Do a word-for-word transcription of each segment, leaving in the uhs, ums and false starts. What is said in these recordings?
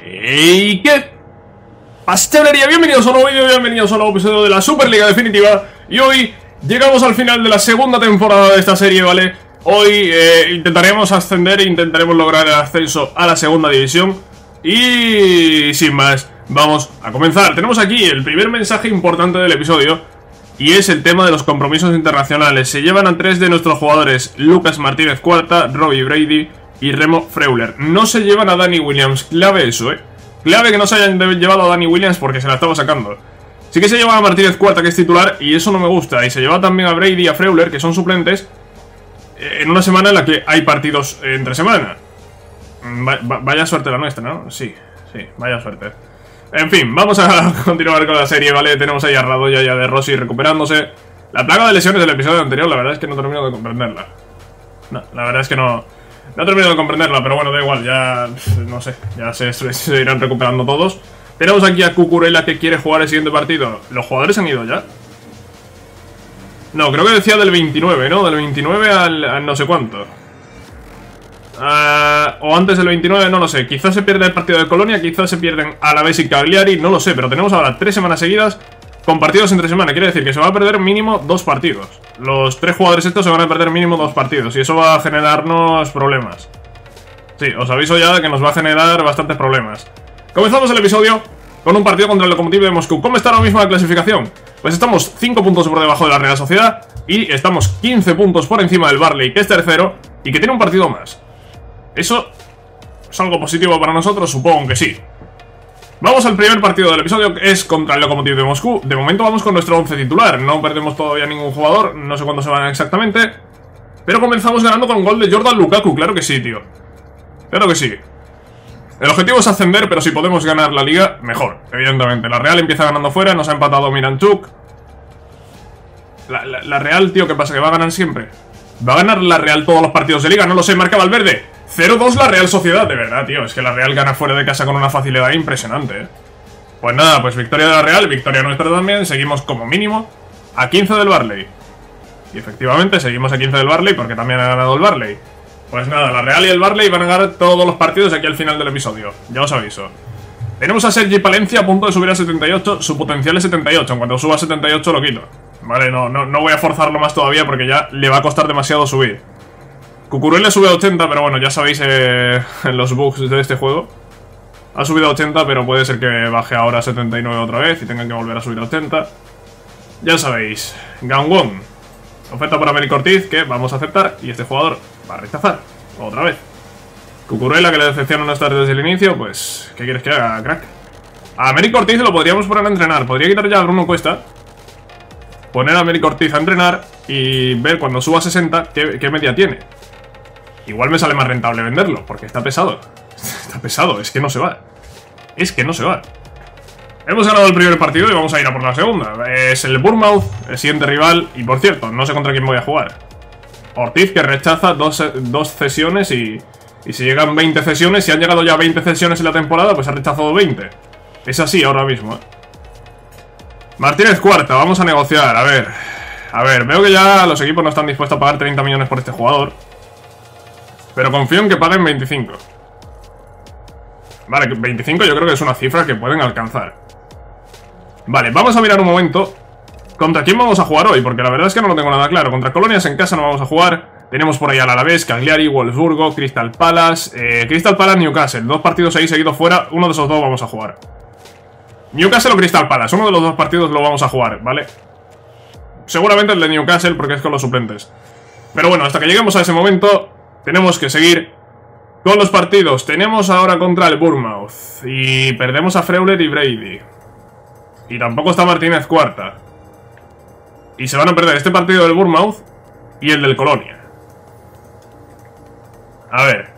¿Y qué? Pastelería, bienvenidos a un nuevo vídeo, bienvenidos a un nuevo episodio de la Superliga Definitiva. Y hoy llegamos al final de la segunda temporada de esta serie, ¿vale? Hoy eh, intentaremos ascender e intentaremos lograr el ascenso a la segunda división. Y sin más, vamos a comenzar. Tenemos aquí el primer mensaje importante del episodio, y es el tema de los compromisos internacionales. Se llevan a tres de nuestros jugadores: Lucas Martínez Cuarta, Robbie Brady y Remo Freuler. No se llevan a Danny Williams. Clave eso, eh Clave que no se hayan llevado a Danny Williams, porque se la estaba sacando. Sí que se lleva a Martínez Cuarta, que es titular, y eso no me gusta. Y se lleva también a Brady y a Freuler, que son suplentes, en una semana en la que hay partidos entre semana. Va, va, vaya suerte la nuestra, ¿no? Sí, sí, vaya suerte. En fin, vamos a continuar con la serie, ¿vale? Tenemos ahí a Radoya y a De Rossi recuperándose. La plaga de lesiones del episodio anterior, la verdad es que no termino de comprenderla. No, la verdad es que no... No termino de comprenderla, pero bueno, da igual, ya... No sé, ya se, se, se irán recuperando todos. Tenemos aquí a Cucurella, que quiere jugar el siguiente partido. ¿Los jugadores han ido ya? No, creo que decía del veintinueve, ¿no? Del veintinueve al, al no sé cuánto. Uh, o antes del veintinueve, no lo sé. Quizás se pierde el partido de Colonia, quizás se pierden Alavés y Cagliari, no lo sé. Pero tenemos ahora tres semanas seguidas con partidos entre semana. Quiere decir que se va a perder mínimo dos partidos. Los tres jugadores estos se van a perder mínimo dos partidos, y eso va a generarnos problemas. Sí, os aviso ya de que nos va a generar bastantes problemas. Comenzamos el episodio con un partido contra el Lokomotiv de Moscú. ¿Cómo está ahora mismo la clasificación? Pues estamos cinco puntos por debajo de la Real Sociedad, y estamos quince puntos por encima del Barley, que es tercero y que tiene un partido más. ¿Eso es algo positivo para nosotros? Supongo que sí. Vamos al primer partido del episodio, que es contra el Lokomotiv de Moscú. De momento vamos con nuestro once titular. No perdemos todavía ningún jugador, no sé cuándo se van exactamente, pero comenzamos ganando con gol de Jordan Lukaku. Claro que sí, tío. Claro que sí. El objetivo es ascender, pero si podemos ganar la liga, mejor, evidentemente. La Real empieza ganando fuera, nos ha empatado Miranchuk. La, la, la Real, tío, ¿qué pasa? ¿Que va a ganar siempre? ¿Va a ganar la Real todos los partidos de liga? No lo sé, marca Valverde. cero dos la Real Sociedad, de verdad, tío. Es que la Real gana fuera de casa con una facilidad impresionante, ¿eh? Pues nada, pues victoria de la Real, victoria nuestra también. Seguimos como mínimo a quince del Barley. Y efectivamente seguimos a quince del Barley, porque también ha ganado el Barley. Pues nada, la Real y el Barley van a ganar todos los partidos aquí al final del episodio. Ya os aviso. Tenemos a Sergi Palencia a punto de subir a setenta y ocho. Su potencial es setenta y ocho. En cuanto suba a setenta y ocho lo quito. Vale, no, no, no voy a forzarlo más todavía, porque ya le va a costar demasiado subir. Cucurella sube a ochenta, pero bueno, ya sabéis eh, los bugs de este juego. Ha subido a ochenta, pero puede ser que baje ahora a setenta y nueve otra vez y tengan que volver a subir a ochenta. Ya sabéis. Gangwon. Oferta para Américo Ortiz, que vamos a aceptar, y este jugador va a rechazar otra vez. Cucurella, que le decepciona no estar desde el inicio, pues... ¿qué quieres que haga, crack? A Américo Ortiz lo podríamos poner a entrenar. Podría quitar ya a Bruno Cuesta, poner a Américo Ortiz a entrenar y ver cuando suba a sesenta qué, qué media tiene. Igual me sale más rentable venderlo, porque está pesado. Está pesado, es que no se va. Es que no se va. Hemos ganado el primer partido y vamos a ir a por la segunda. Es el Bournemouth, el siguiente rival. Y por cierto, no sé contra quién voy a jugar. Ortiz, que rechaza dos, dos cesiones y... Y si llegan veinte cesiones, si han llegado ya veinte cesiones en la temporada, pues ha rechazado veinte. Es así ahora mismo, ¿eh? Martínez Cuarta, vamos a negociar, a ver. A ver, veo que ya los equipos no están dispuestos a pagar treinta millones por este jugador, pero confío en que paguen veinticinco. Vale, veinticinco yo creo que es una cifra que pueden alcanzar. Vale, vamos a mirar un momento contra quién vamos a jugar hoy, porque la verdad es que no lo tengo nada claro. Contra Colonias en casa no vamos a jugar. Tenemos por ahí al Alavés, Cagliari, Wolfsburgo, Crystal Palace, eh, Crystal Palace, Newcastle. Dos partidos ahí seguidos fuera, uno de esos dos vamos a jugar. Newcastle o Crystal Palace, uno de los dos partidos lo vamos a jugar, ¿vale? Seguramente el de Newcastle, porque es con los suplentes. Pero bueno, hasta que lleguemos a ese momento tenemos que seguir con los partidos. Tenemos ahora contra el Bournemouth y perdemos a Freuler y Brady. Y tampoco está Martínez Cuarta. Y se van a perder este partido del Bournemouth y el del Colonia. A ver.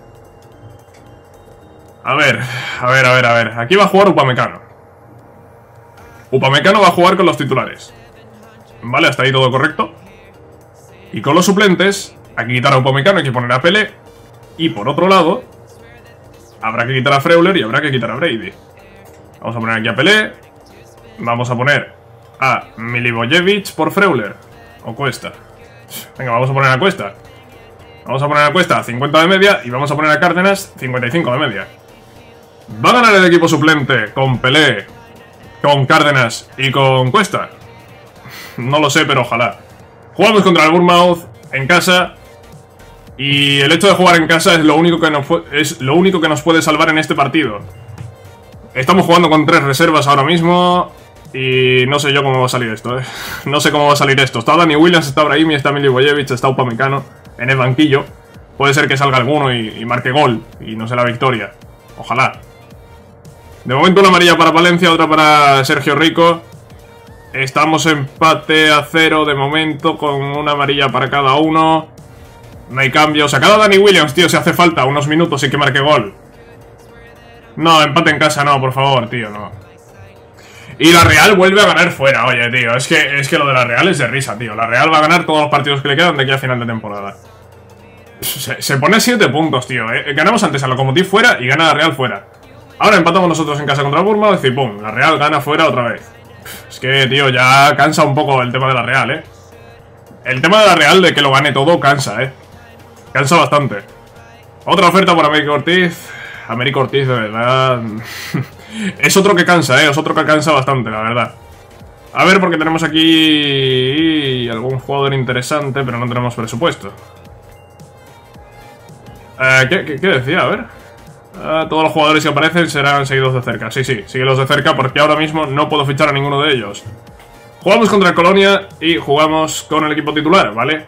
A ver, a ver, a ver, a ver. Aquí va a jugar Upamecano. Upamecano va a jugar con los titulares. Vale, hasta ahí todo correcto. Y con los suplentes, hay que quitar a Upamecano, hay que poner a Pelé. Y por otro lado, habrá que quitar a Freuler y habrá que quitar a Brady. Vamos a poner aquí a Pelé. Vamos a poner a Milivojevic por Freuler. O Cuesta. Venga, vamos a poner a Cuesta. Vamos a poner a Cuesta cincuenta de media y vamos a poner a Cárdenas cincuenta y cinco de media. ¿Va a ganar el equipo suplente con Pelé, con Cárdenas y con Cuesta? No lo sé, pero ojalá. Jugamos contra el Bournemouth en casa. Y el hecho de jugar en casa es lo único que nos, es lo único que nos puede salvar en este partido. Estamos jugando con tres reservas ahora mismo. Y no sé yo cómo va a salir esto, eh. No sé cómo va a salir esto. Está Dani Williams, está Brahimi, está Milivojevic, está Upamecano en el banquillo. Puede ser que salga alguno y, y marque gol y no sea la victoria. Ojalá. De momento una amarilla para Palencia, otra para Sergio Rico. Estamos empate a cero de momento con una amarilla para cada uno. No hay cambios. Sacado a Dani Williams, tío, si hace falta unos minutos y que marque gol. No, empate en casa no, por favor, tío, no. Y la Real vuelve a ganar fuera, oye, tío. Es que, es que lo de la Real es de risa, tío. La Real va a ganar todos los partidos que le quedan de aquí a final de temporada. Se, se pone siete puntos, tío. ¿eh? Ganamos antes a Lokomotiv fuera y gana la Real fuera. Ahora empatamos nosotros en casa contra el Bournemouth y pum, la Real gana fuera otra vez. Es que, tío, ya cansa un poco el tema de la Real, ¿eh? El tema de la Real de que lo gane todo cansa, ¿eh? Cansa bastante. Otra oferta por Américo Ortiz. Américo Ortiz, de verdad... es otro que cansa, ¿eh? Es otro que cansa bastante, la verdad. A ver, porque tenemos aquí... algún jugador interesante, pero no tenemos presupuesto. Eh, ¿qué, qué, ¿Qué decía? A ver... Uh, todos los jugadores que aparecen serán seguidos de cerca. Sí, sí, síguelos de cerca porque ahora mismo no puedo fichar a ninguno de ellos. Jugamos contra el Colonia y jugamos con el equipo titular, ¿vale?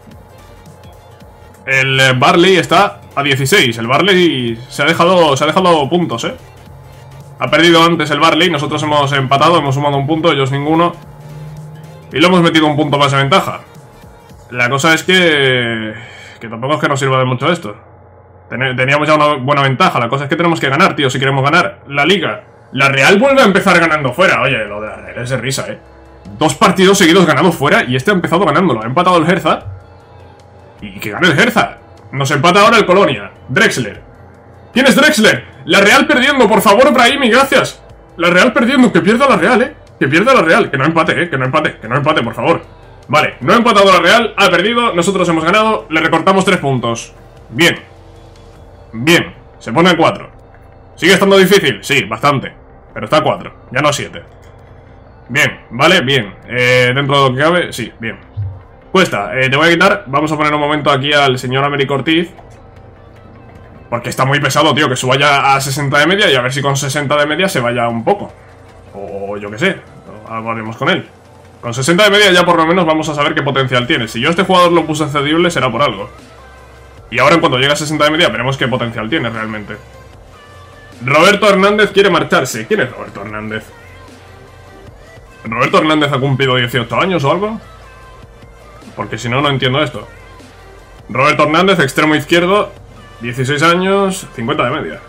El eh, Barley está a dieciséis. El Barley se ha dejado, se ha dejado puntos, ¿eh? Ha perdido antes el Barley. Nosotros hemos empatado, hemos sumado un punto, ellos ninguno. Y lo hemos metido un punto más de ventaja. La cosa es que... que tampoco es que nos sirva de mucho esto. Teníamos ya una buena ventaja. La cosa es que tenemos que ganar, tío, si queremos ganar la Liga. La Real vuelve a empezar ganando fuera. Oye, lo de la Real es de risa, eh. Dos partidos seguidos ganados fuera y este ha empezado ganándolo. Ha empatado el Hertha. Y que gane el Hertha. Nos empata ahora el Colonia. Drexler. ¿Quién es Drexler? La Real perdiendo, por favor, Brahimi, gracias. La Real perdiendo, que pierda la Real, eh. Que pierda la Real, que no empate, eh. Que no empate, que no empate, por favor. Vale, no ha empatado la Real, ha perdido. Nosotros hemos ganado, le recortamos tres puntos. Bien. Bien, se pone a cuatro. ¿Sigue estando difícil? Sí, bastante. Pero está a cuatro, ya no a siete. Bien, vale, bien. eh, Dentro de lo que cabe, sí, bien. Cuesta, eh, te voy a quitar. Vamos a poner un momento aquí al señor Américo Ortiz. Porque está muy pesado, tío, que suba ya a sesenta de media. Y a ver si con sesenta de media se vaya un poco. O yo qué sé, hablaremos con él. Con sesenta de media ya por lo menos vamos a saber qué potencial tiene. Si yo a este jugador lo puse cedible será por algo. Y ahora en cuanto llegue a sesenta de media veremos qué potencial tiene realmente. Roberto Hernández quiere marcharse. ¿Quién es Roberto Hernández? ¿Roberto Hernández ha cumplido dieciocho años o algo? Porque si no, no entiendo esto. Roberto Hernández, extremo izquierdo, dieciséis años, cincuenta de media.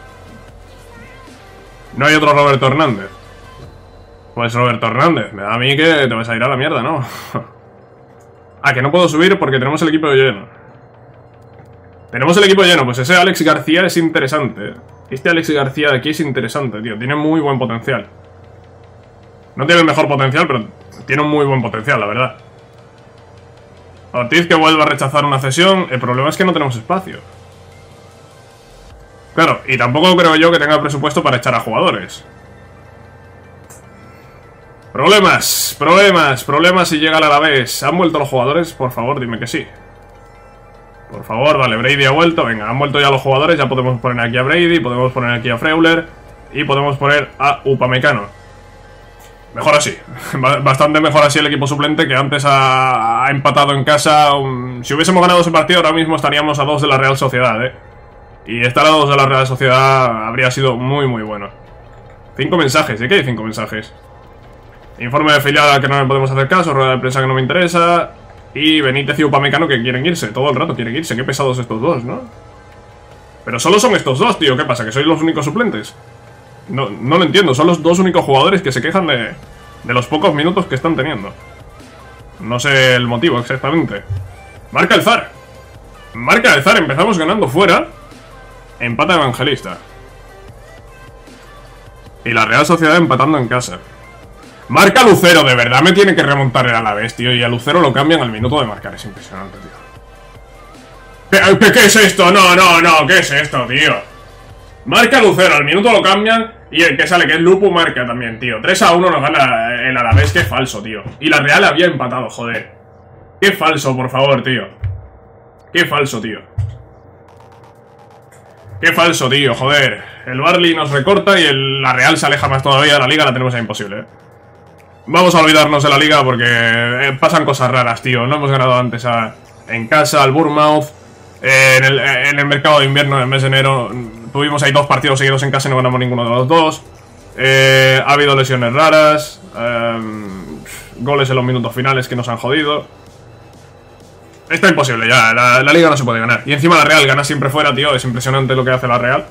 No hay otro Roberto Hernández. Pues Roberto Hernández, me da a mí que te vas a ir a la mierda, ¿no? Ah, que no puedo subir porque tenemos el equipo lleno. Tenemos el equipo lleno, pues ese Alex García es interesante. Este Alex García de aquí es interesante, tío. Tiene muy buen potencial. No tiene el mejor potencial, pero tiene un muy buen potencial, la verdad. Ortiz que vuelve a rechazar una cesión. El problema es que no tenemos espacio. Claro, y tampoco creo yo que tenga presupuesto para echar a jugadores. Problemas, problemas, problemas si llega el Alavés. ¿Han vuelto los jugadores? Por favor, dime que sí. Por favor, vale, Brady ha vuelto. Venga, han vuelto ya los jugadores. Ya podemos poner aquí a Brady, podemos poner aquí a Freuler y podemos poner a Upamecano. Mejor así. Bastante mejor así el equipo suplente, que antes ha, ha empatado en casa. Um, si hubiésemos ganado ese partido, ahora mismo estaríamos a dos de la Real Sociedad, ¿eh? Y estar a dos de la Real Sociedad habría sido muy, muy bueno. Cinco mensajes. ¿De qué hay cinco mensajes? Informe de filial al que no le podemos hacer caso. Rueda de prensa que no me interesa. Y Benítez y Upamecano que quieren irse. Todo el rato quieren irse. Qué pesados estos dos, ¿no? Pero solo son estos dos, tío. ¿Qué pasa? ¿Que sois los únicos suplentes? No, no lo entiendo. Son los dos únicos jugadores que se quejan de, de los pocos minutos que están teniendo. No sé el motivo exactamente. Marca el Zar. Marca el Zar. Empezamos ganando fuera. Empata Evangelista. Y la Real Sociedad empatando en casa. Marca Lucero, de verdad me tiene que remontar el Alavés, tío. Y a Lucero lo cambian al minuto de marcar. Es impresionante, tío. ¿Qué, qué, qué es esto? No, no, no. ¿Qué es esto, tío? Marca Lucero, al minuto lo cambian y el que sale, que es Lupu, marca también, tío. tres a uno nos gana el Alavés, qué falso, tío. Y la Real había empatado, joder. Qué falso, por favor, tío. Qué falso, tío. Qué falso, tío, joder. El Barley nos recorta y el, la Real se aleja más todavía. La Liga la tenemos ahí imposible, ¿eh? Vamos a olvidarnos de la Liga porque eh, pasan cosas raras, tío. No hemos ganado antes a, en casa al Bournemouth. Eh, en, el, en el mercado de invierno, en el mes de enero, tuvimos ahí dos partidos seguidos en casa y no ganamos ninguno de los dos. Eh, ha habido lesiones raras. Eh, goles en los minutos finales que nos han jodido. Está imposible ya, la, la Liga no se puede ganar. Y encima la Real gana siempre fuera, tío. Es impresionante lo que hace la Real.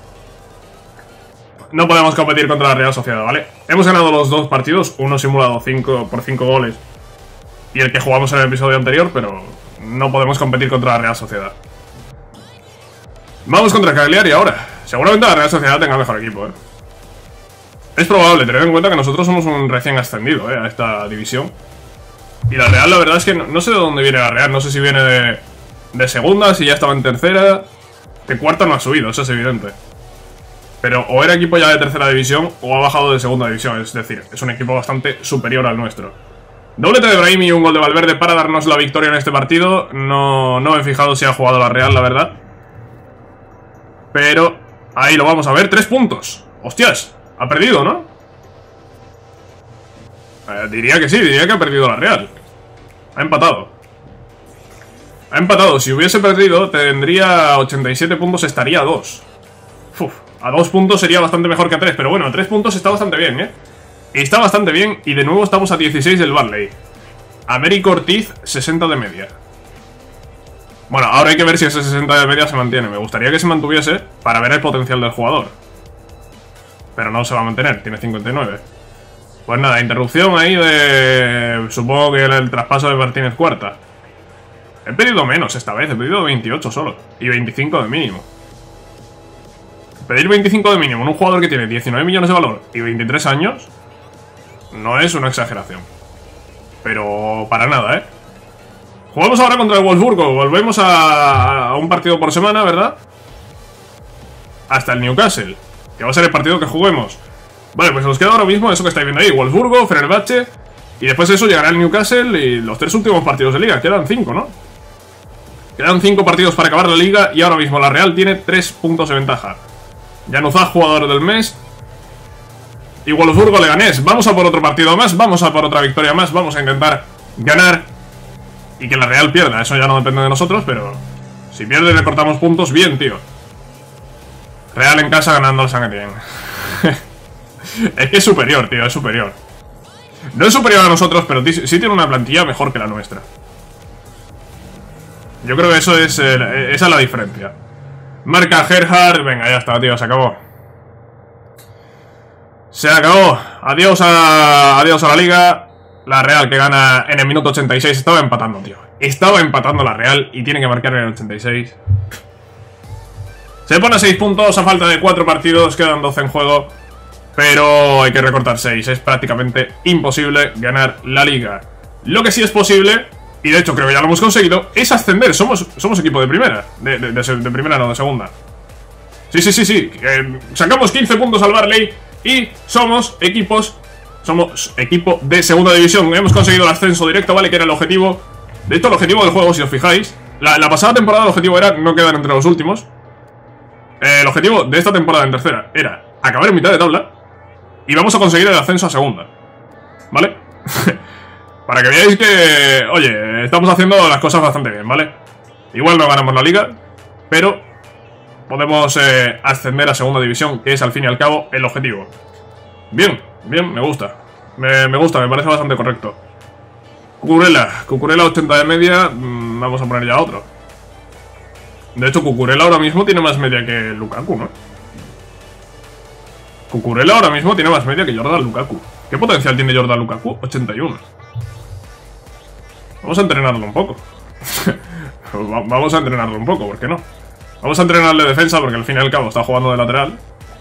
No podemos competir contra la Real Sociedad, ¿vale? Hemos ganado los dos partidos, uno simulado cinco por cinco goles y el que jugamos en el episodio anterior, pero no podemos competir contra la Real Sociedad. Vamos contra Cagliari ahora. Seguramente la Real Sociedad tenga mejor equipo, ¿eh? Es probable, tened en cuenta que nosotros somos un recién ascendido, ¿eh? A esta división. Y la Real, la verdad es que no, no sé de dónde viene la Real. No sé si viene de, de segunda, si ya estaba en tercera. De cuarta no ha subido, eso es evidente. Pero o era equipo ya de tercera división o ha bajado de segunda división. Es decir, es un equipo bastante superior al nuestro. Doblete de Brahimi y un gol de Valverde para darnos la victoria en este partido. No, no me he fijado si ha jugado la Real, la verdad. Pero ahí lo vamos a ver. Tres puntos. Hostias, ha perdido, ¿no? Eh, diría que sí, diría que ha perdido la Real. Ha empatado. Ha empatado. Si hubiese perdido, tendría ochenta y siete puntos, estaría a dos. Uf, a dos puntos sería bastante mejor que a tres. Pero bueno, a tres puntos está bastante bien, ¿eh? Está bastante bien. Y de nuevo estamos a dieciséis del Barley. Américo Ortiz, sesenta de media. Bueno, ahora hay que ver si ese sesenta de media se mantiene. Me gustaría que se mantuviese para ver el potencial del jugador. Pero no se va a mantener, tiene cincuenta y nueve. Pues nada, interrupción ahí de... Supongo que el, el traspaso de Martínez Cuarta. He pedido menos esta vez, he pedido veintiocho solo. Y veinticinco de mínimo. Pedir veinticinco de mínimo en un jugador que tiene diecinueve millones de valor y veintitrés años no es una exageración. Pero para nada, ¿eh? Jugamos ahora contra el Wolfsburgo. Volvemos a, a un partido por semana, ¿verdad? Hasta el Newcastle, que va a ser el partido que juguemos. Vale, pues nos queda ahora mismo eso que estáis viendo ahí: Wolfsburgo, Fenerbahce. Y después de eso llegará el Newcastle y los tres últimos partidos de liga. Quedan cinco, ¿no? Quedan cinco partidos para acabar la liga. Y ahora mismo la Real tiene tres puntos de ventaja. Januzaj, jugador del mes. Y Wolfsburgo, Leganés. Vamos a por otro partido más, vamos a por otra victoria más. Vamos a intentar ganar y que la Real pierda. Eso ya no depende de nosotros, pero si pierde le cortamos puntos, bien, tío. Real en casa ganando al San Etienne. Es que es superior, tío, es superior. No es superior a nosotros, pero sí tiene una plantilla mejor que la nuestra. Yo creo que eso es eh, esa es la diferencia. Marca Gerhard. Venga, ya está, tío, se acabó. Se acabó. Adiós a, adiós a la liga. La Real que gana en el minuto ochenta y seis. Estaba empatando, tío. Estaba empatando la Real y tiene que marcar en el ochenta y seis. Se pone a seis puntos a falta de cuatro partidos. Quedan doce en juego. Pero hay que recortar seis. Es prácticamente imposible ganar la liga. Lo que sí es posible, y de hecho creo que ya lo hemos conseguido, es ascender. Somos, somos equipo de primera. De, de, de, de primera, no, de segunda. Sí, sí, sí, sí. Eh, sacamos quince puntos al Barley y somos equipos... Somos equipo de segunda división. Hemos conseguido el ascenso directo, ¿vale? Que era el objetivo. De hecho, el objetivo del juego, si os fijáis, La, la pasada temporada el objetivo era no quedar entre los últimos. eh, El objetivo de esta temporada en tercera era acabar en mitad de tabla. Y vamos a conseguir el ascenso a segunda, ¿vale? Para que veáis que, oye, estamos haciendo las cosas bastante bien, ¿vale? Igual no ganamos la liga, pero podemos eh, ascender a segunda división, que es al fin y al cabo el objetivo. Bien, bien, me gusta. Me, me gusta, me parece bastante correcto. Cucurella, Cucurella ochenta de media. mmm, Vamos a poner ya otro. De hecho, Cucurella ahora mismo tiene más media que Lukaku, ¿no? Cucurella ahora mismo tiene más media que Jordan Lukaku. ¿Qué potencial tiene Jordan Lukaku? ochenta y uno. Vamos a entrenarlo un poco. Vamos a entrenarlo un poco, ¿por qué no? Vamos a entrenarle defensa porque al fin y al cabo está jugando de lateral.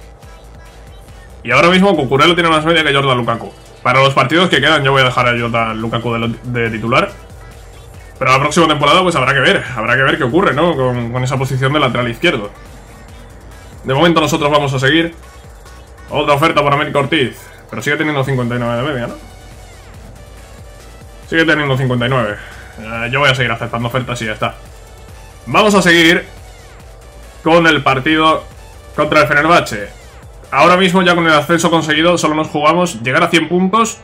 Y ahora mismo Cucurella tiene más media que Jordan Lukaku. Para los partidos que quedan yo voy a dejar a Jordan Lukaku de, de titular. Pero la próxima temporada pues habrá que ver. Habrá que ver qué ocurre, ¿no? Con, con esa posición de lateral izquierdo. De momento nosotros vamos a seguir. Otra oferta para Américo Ortiz. Pero sigue teniendo cincuenta y nueve de media, ¿no? Sigue teniendo cincuenta y nueve. eh, Yo voy a seguir aceptando ofertas y ya está. Vamos a seguir con el partido contra el Fenerbahce. Ahora mismo ya con el ascenso conseguido solo nos jugamos llegar a cien puntos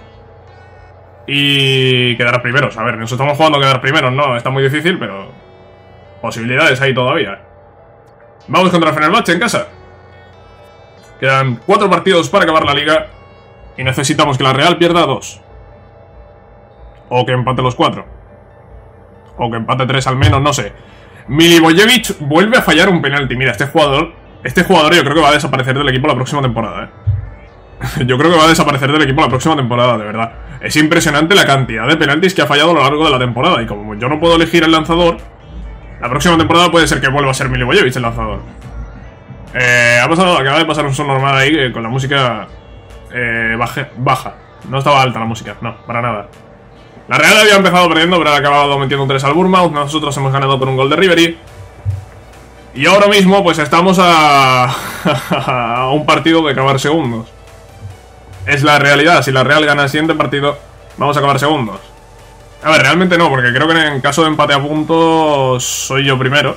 y quedar primeros. A ver, nos estamos jugando a quedar primeros, no, está muy difícil, pero posibilidades hay todavía. Vamos contra el Fenerbahce en casa. Quedan cuatro partidos para acabar la liga y necesitamos que la Real pierda dos. O que empate los cuatro. O que empate tres al menos, no sé. Milivojevic vuelve a fallar un penalti. Mira, este jugador Este jugador yo creo que va a desaparecer del equipo la próxima temporada, ¿eh? Yo creo que va a desaparecer del equipo la próxima temporada, de verdad. Es impresionante la cantidad de penaltis que ha fallado a lo largo de la temporada. Y como yo no puedo elegir el lanzador, la próxima temporada puede ser que vuelva a ser Milivojevic el lanzador. Eh, ha pasado, acaba de pasar un son normal ahí eh, con la música eh, baje, baja. No estaba alta la música, no, para nada. La Real había empezado perdiendo, pero ha acabado metiendo un tres al Bournemouth. Nosotros hemos ganado por un gol de Ribery. Y ahora mismo pues estamos a, a un partido de acabar segundos. Es la realidad, si la Real gana el siguiente partido, vamos a acabar segundos. A ver, realmente no, porque creo que en caso de empate a puntos soy yo primero.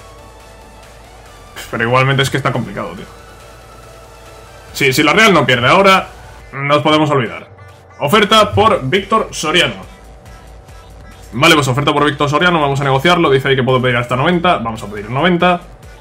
Pero igualmente es que está complicado, tío. Sí, si la Real no pierde ahora, nos podemos olvidar. Oferta por Víctor Soriano. Vale, pues oferta por Víctor Soriano, vamos a negociarlo. Dice ahí que puedo pedir hasta noventa, vamos a pedir noventa.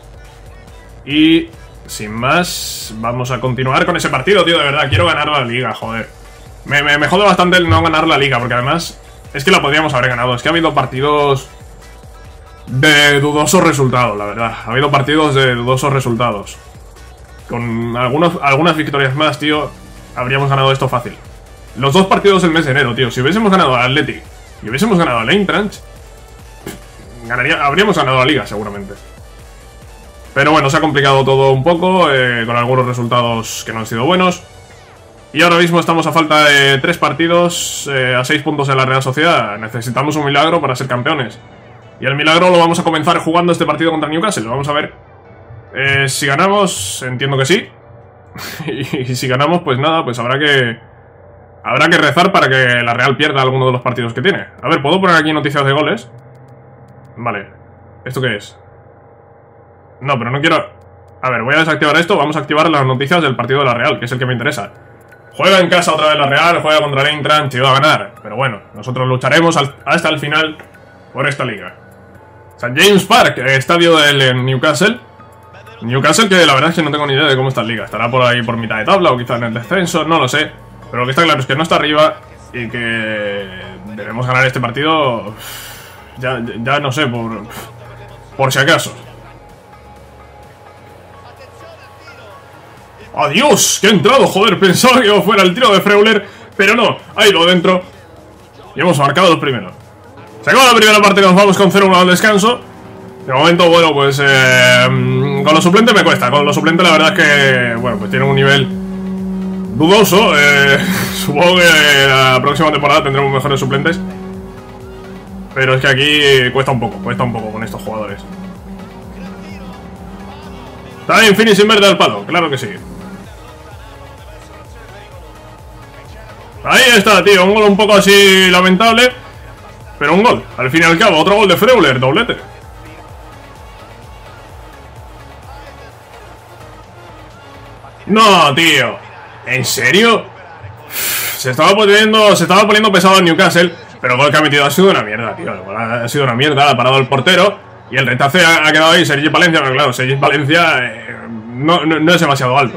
Y sin más, vamos a continuar con ese partido, tío, de verdad, quiero ganar la liga, joder. Me, me, me jode bastante el no ganar la liga, porque además es que la podríamos haber ganado. Es que ha habido partidos de dudosos resultados, la verdad. Ha habido partidos de dudosos resultados. Con algunos, algunas victorias más, tío, habríamos ganado esto fácil. Los dos partidos del mes de enero, tío, si hubiésemos ganado al Athletic y hubiésemos ganado al Eintracht, ganaría, habríamos ganado la liga, seguramente. Pero bueno, se ha complicado todo un poco, eh, con algunos resultados que no han sido buenos. Y ahora mismo estamos a falta de tres partidos, eh, a seis puntos en la Real Sociedad. Necesitamos un milagro para ser campeones. Y el milagro lo vamos a comenzar jugando este partido contra Newcastle. Vamos a ver. Eh, si ganamos, entiendo que sí. Y si ganamos, pues nada, pues habrá que... Habrá que rezar para que la Real pierda alguno de los partidos que tiene. A ver, ¿puedo poner aquí noticias de goles? Vale. ¿Esto qué es? No, pero no quiero... A ver, voy a desactivar esto. Vamos a activar las noticias del partido de la Real, que es el que me interesa. Juega en casa otra vez la Real, juega contra el Eintracht y va a ganar. Pero bueno, nosotros lucharemos al, hasta el final por esta liga. Saint James Park, estadio del Newcastle. Newcastle que la verdad es que no tengo ni idea de cómo está en liga. Estará por ahí por mitad de tabla o quizá en el descenso, no lo sé. Pero lo que está claro es que no está arriba y que debemos ganar este partido. Ya, ya no sé, por, por si acaso. ¡Adiós! ¡Qué ha entrado! Joder, pensaba que fuera el tiro de Freuler, pero no, ha ido dentro. Y hemos marcado los primeros. Se acaba la primera parte, nos vamos con cero uno al descanso. De momento, bueno, pues eh, con los suplentes me cuesta. Con los suplentes la verdad es que, bueno, pues tienen un nivel dudoso. eh, Supongo que la próxima temporada tendremos mejores suplentes. Pero es que aquí cuesta un poco, cuesta un poco con estos jugadores. Time finishing verde al palo, claro que sí. Ahí está, tío, un gol un poco así lamentable, pero un gol, al fin y al cabo, otro gol de Freuler, doblete. No, tío, ¿en serio? Se estaba poniendo, se estaba poniendo pesado el Newcastle, pero el gol que ha metido ha sido una mierda, tío. El gol ha sido una mierda, ha parado el portero y el retace ha, ha quedado ahí Sergi Valencia, pero claro, Sergi Valencia eh, no, no, no es demasiado alto.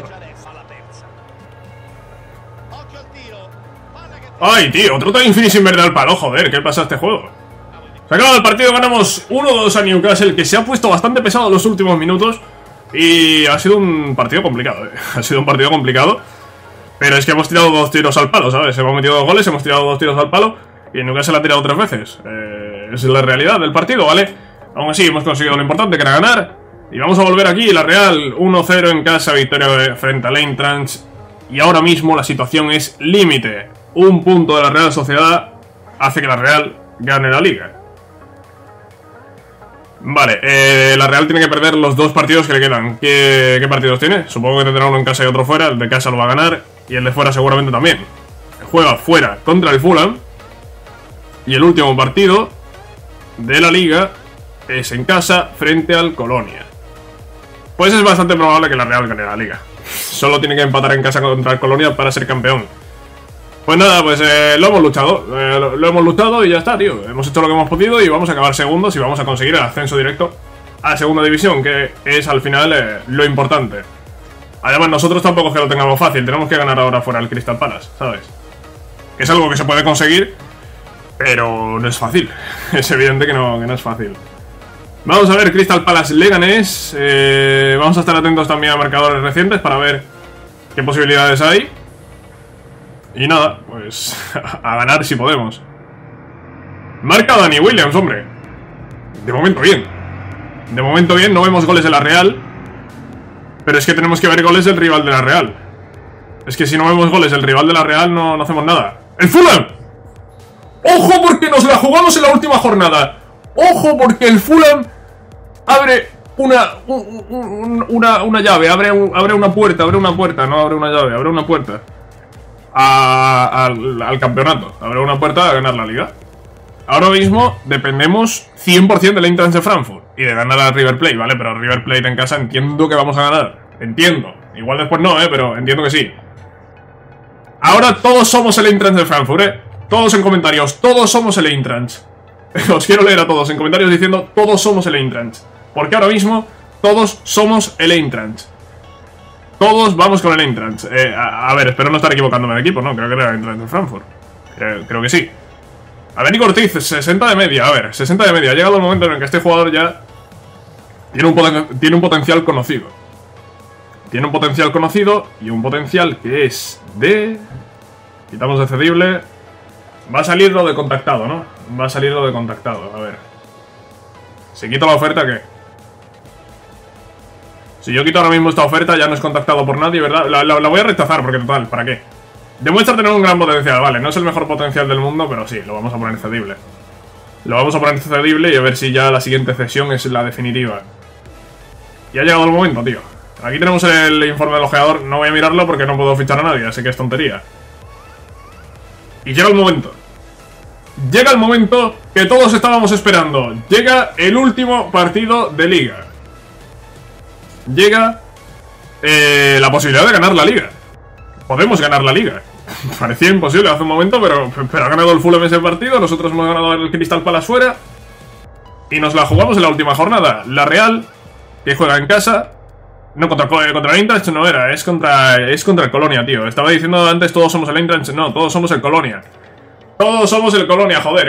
Ay, tío, otro time finishing verde al palo, joder, ¿qué pasa a este juego? Se acaba el partido, ganamos uno dos a Newcastle, que se ha puesto bastante pesado en los últimos minutos. Y ha sido un partido complicado, ¿eh? Ha sido un partido complicado. Pero es que hemos tirado dos tiros al palo, ¿sabes? Hemos metido dos goles, hemos tirado dos tiros al palo y Newcastle ha tirado tres veces. eh, Es la realidad del partido, ¿vale? Aún así hemos conseguido lo importante, que era ganar. Y vamos a volver aquí, la Real uno cero en casa, victoria frente al Eintracht. Y ahora mismo la situación es límite. Un punto de la Real Sociedad hace que la Real gane la liga. Vale, eh, la Real tiene que perder los dos partidos que le quedan. ¿Qué, ¿Qué partidos tiene? Supongo que tendrá uno en casa y otro fuera. El de casa lo va a ganar y el de fuera seguramente también. Juega fuera contra el Fulham. Y el último partido de la Liga es en casa frente al Colonia. Pues es bastante probable que la Real gane la Liga. Solo tiene que empatar en casa contra el Colonia para ser campeón. Pues nada, pues eh, lo hemos luchado, eh, lo, lo hemos luchado y ya está, tío. Hemos hecho lo que hemos podido y vamos a acabar segundos y vamos a conseguir el ascenso directo a segunda división, que es al final eh, lo importante. Además, nosotros tampoco es que lo tengamos fácil, tenemos que ganar ahora fuera al Crystal Palace, ¿sabes? Que es algo que se puede conseguir, pero no es fácil. Es evidente que no, que no es fácil. Vamos a ver, Crystal Palace Leganés. Eh, vamos a estar atentos también a marcadores recientes para ver qué posibilidades hay. Y nada, pues a ganar si podemos. Marca Dani Williams, hombre. De momento bien. De momento bien, no vemos goles de la Real. Pero es que tenemos que ver goles del rival de la Real. Es que si no vemos goles del rival de la Real no, no hacemos nada. ¡El Fulham! ¡Ojo porque nos la jugamos en la última jornada! ¡Ojo porque el Fulham abre una, un, un, una, una llave! Abre, un, abre una puerta, abre una puerta. No abre una llave, abre una puerta. A, al, al campeonato. Abre una puerta a ganar la Liga. Ahora mismo dependemos cien por cien del Eintracht de Frankfurt y de ganar a River Plate, ¿vale? Pero River Plate en casa entiendo que vamos a ganar. Entiendo. Igual después no, ¿eh? Pero entiendo que sí. Ahora todos somos el Eintracht de Frankfurt, ¿eh? Todos en comentarios. Todos somos el Eintracht. Os quiero leer a todos en comentarios diciendo todos somos el Eintracht. Porque ahora mismo todos somos el Eintracht. Todos vamos con el Eintracht. Eh, a, a ver, espero no estar equivocándome de equipo, ¿no? Creo que era el Eintracht de Frankfurt. Creo, creo que sí. A ver, Nico Ortiz, sesenta de media. A ver, sesenta de media. Ha llegado el momento en el que este jugador ya tiene un, poten tiene un potencial conocido. Tiene un potencial conocido y un potencial que es de... Quitamos de cedible. Va a salir lo de contactado, ¿no? Va a salir lo de contactado. A ver. Si quito la oferta, ¿qué? Si yo quito ahora mismo esta oferta, ya no es contactado por nadie, ¿verdad? La, la, la voy a rechazar porque, total, ¿para qué? Demuestra tener un gran potencial, vale. No es el mejor potencial del mundo, pero sí, lo vamos a poner cedible. Lo vamos a poner cedible y a ver si ya la siguiente cesión es la definitiva. Y ha llegado el momento, tío. Aquí tenemos el informe del ojeador. No voy a mirarlo porque no puedo fichar a nadie, así que es tontería. Y llega el momento. Llega el momento que todos estábamos esperando. Llega el último partido de Liga. Llega eh, la posibilidad de ganar la Liga. Podemos ganar la Liga. Parecía imposible hace un momento, pero, pero ha ganado el Fulham ese partido. Nosotros hemos ganado el Crystal Palace fuera. Y nos la jugamos en la última jornada. La Real, que juega en casa. No, contra, contra el Eintracht no era. Es contra, es contra el Colonia, tío. Estaba diciendo antes todos somos el Eintracht. No, todos somos el Colonia. Todos somos el Colonia, joder.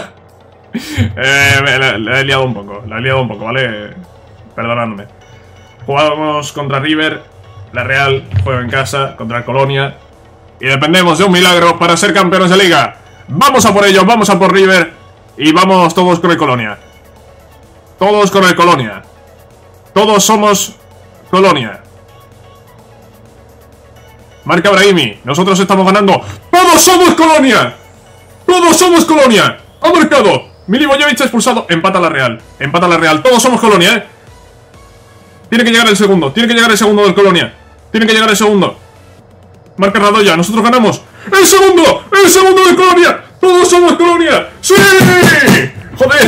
eh, la, la he liado un poco. La he liado un poco, ¿vale? Perdonadme. Jugamos contra River. La Real juega en casa contra el Colonia. Y dependemos de un milagro para ser campeones de Liga. Vamos a por ello, vamos a por River. Y vamos todos con el Colonia. Todos con el Colonia. Todos somos Colonia. Marca Brahimi. Nosotros estamos ganando. ¡Todos somos Colonia! ¡Todos somos Colonia! ¡Ha marcado! Milivojevic expulsado. Empata la Real. Empata la Real. Todos somos Colonia, ¿eh? Tiene que llegar el segundo. Tiene que llegar el segundo del Colonia. Tiene que llegar el segundo. Marca Radoya. Nosotros ganamos. ¡El segundo! ¡El segundo del Colonia! ¡Todos somos Colonia! ¡Sí! ¡Joder!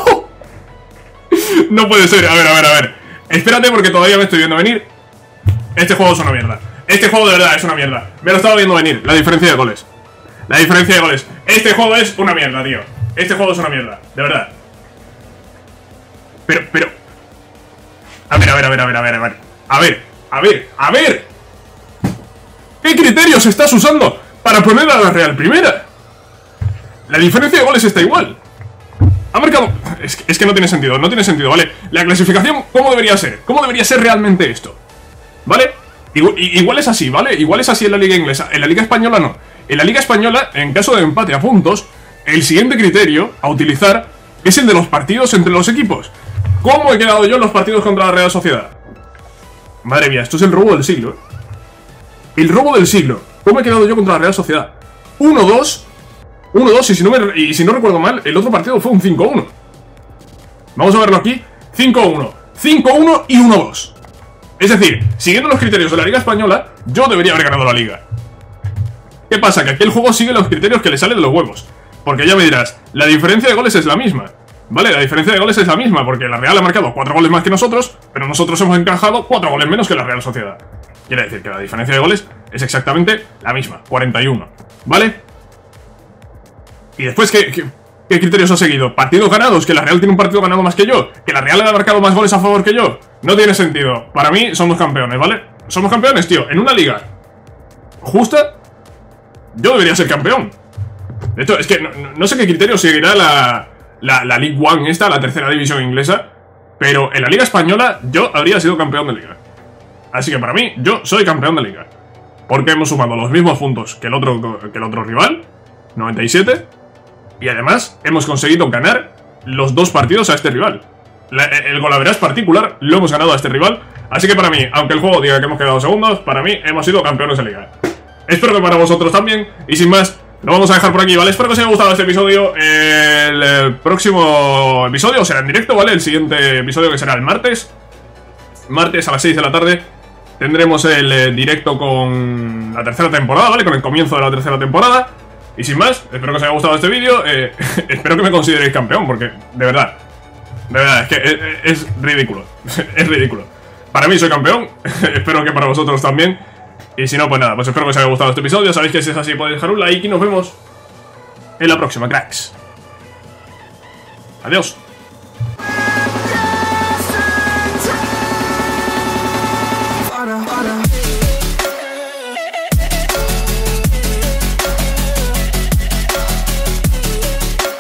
No puede ser. A ver, a ver, a ver. Espérate porque todavía me estoy viendo venir. Este juego es una mierda. Este juego de verdad es una mierda. Me lo estaba viendo venir. La diferencia de goles. La diferencia de goles. Este juego es una mierda, tío. Este juego es una mierda. De verdad. Pero, pero... A ver, a ver, a ver, a ver, a ver, a ver. A ver, a ver, a ver. ¿Qué criterios estás usando para poner a la Real primera? La diferencia de goles está igual. Ha marcado... Es que, es que no tiene sentido, no tiene sentido, ¿vale? La clasificación, ¿cómo debería ser? ¿Cómo debería ser realmente esto? ¿Vale? Igual, igual es así, ¿vale? Igual es así en la Liga Inglesa. En la Liga Española no. En la Liga Española, en caso de empate a puntos, el siguiente criterio a utilizar es el de los partidos entre los equipos. ¿Cómo he quedado yo en los partidos contra la Real Sociedad? Madre mía, esto es el robo del siglo, ¿eh? El robo del siglo. ¿Cómo he quedado yo contra la Real Sociedad? uno dos. uno dos y, si no me, y si no recuerdo mal, el otro partido fue un cinco uno. Vamos a verlo aquí. cinco uno, cinco uno y uno dos. Es decir, siguiendo los criterios de la Liga Española, yo debería haber ganado la Liga. ¿Qué pasa? Que aquí el juego sigue los criterios que le salen de los huevos. Porque ya me dirás, la diferencia de goles es la misma. Vale, la diferencia de goles es la misma, porque la Real ha marcado cuatro goles más que nosotros, pero nosotros hemos encajado cuatro goles menos que la Real Sociedad. Quiere decir que la diferencia de goles es exactamente la misma, cuarenta y uno. ¿Vale? Y después, ¿qué, qué, qué criterios ha seguido? Partidos ganados, que la Real tiene un partido ganado más que yo, que la Real ha marcado más goles a favor que yo. No tiene sentido. Para mí somos campeones, ¿vale? Somos campeones, tío, en una liga justa. Yo debería ser campeón. De hecho, es que no, no sé qué criterio seguirá la, la, la League One esta, la tercera división inglesa, pero en la Liga Española yo habría sido campeón de liga. Así que para mí, yo soy campeón de liga. Porque hemos sumado los mismos puntos que el otro, que el otro rival, noventa y siete, y además hemos conseguido ganar los dos partidos a este rival. La, el golaveraje particular lo hemos ganado a este rival. Así que para mí, aunque el juego diga que hemos quedado segundos, para mí hemos sido campeones de liga. Espero que para vosotros también. Y sin más, lo vamos a dejar por aquí, ¿vale? Espero que os haya gustado este episodio. El, el próximo episodio será en directo, ¿vale? El siguiente episodio, que será el martes. Martes a las seis de la tarde tendremos el eh, directo con la tercera temporada, ¿vale? Con el comienzo de la tercera temporada. Y sin más, espero que os haya gustado este vídeo. eh, Espero que me consideréis campeón, porque de verdad, de verdad, es que es, es ridículo. Es ridículo. Para mí soy campeón. Espero que para vosotros también. Y si no, pues nada, pues espero que os haya gustado este episodio. Sabéis que si es así podéis dejar un like y nos vemos en la próxima, cracks. Adiós.